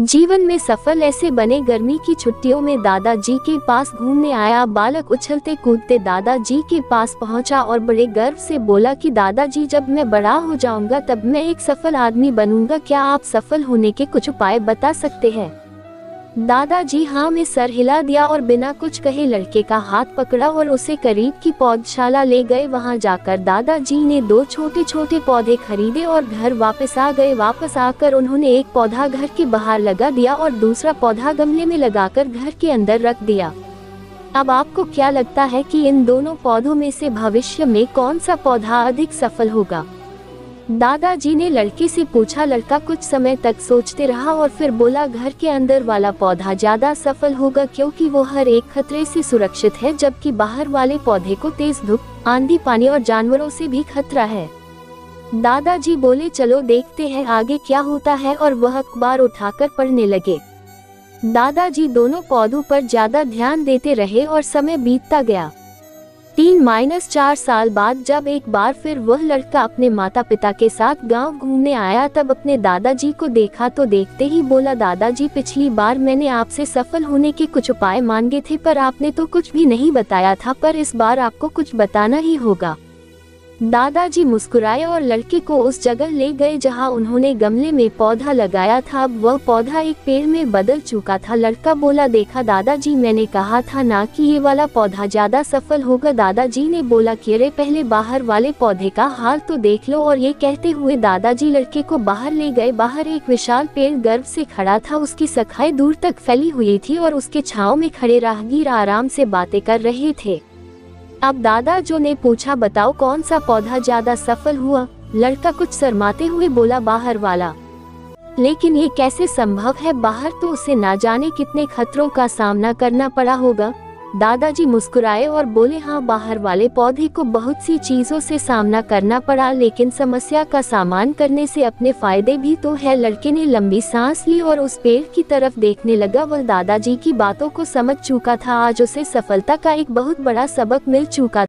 जीवन में सफल ऐसे बने। गर्मी की छुट्टियों में दादाजी के पास घूमने आया बालक उछलते कूदते दादाजी के पास पहुंचा और बड़े गर्व से बोला कि दादाजी, जब मैं बड़ा हो जाऊंगा तब मैं एक सफल आदमी बनूंगा। क्या आप सफल होने के कुछ उपाय बता सकते हैं? दादाजी हाँ में सर हिला दिया और बिना कुछ कहे लड़के का हाथ पकड़ा और उसे करीब की पौधशाला ले गए। वहां जाकर दादाजी ने 2 छोटे छोटे पौधे खरीदे और घर वापस आ गए। वापस आकर उन्होंने एक पौधा घर के बाहर लगा दिया और दूसरा पौधा गमले में लगाकर घर के अंदर रख दिया। अब आपको क्या लगता है कि इन दोनों पौधों में से भविष्य में कौन सा पौधा अधिक सफल होगा? दादाजी ने लड़के से पूछा। लड़का कुछ समय तक सोचते रहा और फिर बोला, घर के अंदर वाला पौधा ज्यादा सफल होगा क्योंकि वो हर एक खतरे से सुरक्षित है, जबकि बाहर वाले पौधे को तेज धूप, आंधी, पानी और जानवरों से भी खतरा है। दादाजी बोले, चलो देखते हैं आगे क्या होता है, और वह अखबार उठाकर पढ़ने लगे। दादाजी दोनों पौधों पर ज्यादा ध्यान देते रहे और समय बीतता गया। 3-4 साल बाद जब एक बार फिर वह लड़का अपने माता पिता के साथ गांव घूमने आया, तब अपने दादाजी को देखा तो देखते ही बोला, दादाजी, पिछली बार मैंने आपसे सफल होने के कुछ उपाय मांगे थे पर आपने तो कुछ भी नहीं बताया था, पर इस बार आपको कुछ बताना ही होगा। दादाजी मुस्कुराए और लड़के को उस जगह ले गए जहां उन्होंने गमले में पौधा लगाया था। अब वह पौधा एक पेड़ में बदल चुका था। लड़का बोला, देखा दादाजी, मैंने कहा था ना कि ये वाला पौधा ज्यादा सफल होगा। दादाजी ने बोला कि अरे पहले बाहर वाले पौधे का हाल तो देख लो, और ये कहते हुए दादाजी लड़के को बाहर ले गए। बाहर एक विशाल पेड़ गर्व से खड़ा था, उसकी शाखाएं दूर तक फैली हुई थी और उसके छांव में खड़े राहगीर आराम से बातें कर रहे थे। अब दादाजी ने पूछा, बताओ कौन सा पौधा ज्यादा सफल हुआ? लड़का कुछ शर्माते हुए बोला, बाहर वाला। लेकिन ये कैसे संभव है? बाहर तो उसे ना जाने कितने खतरों का सामना करना पड़ा होगा। दादाजी मुस्कुराए और बोले, हाँ, बाहर वाले पौधे को बहुत सी चीजों से सामना करना पड़ा, लेकिन समस्या का सामना करने से अपने फायदे भी तो है। लड़के ने लंबी सांस ली और उस पेड़ की तरफ देखने लगा। वह दादाजी की बातों को समझ चुका था। आज उसे सफलता का एक बहुत बड़ा सबक मिल चुका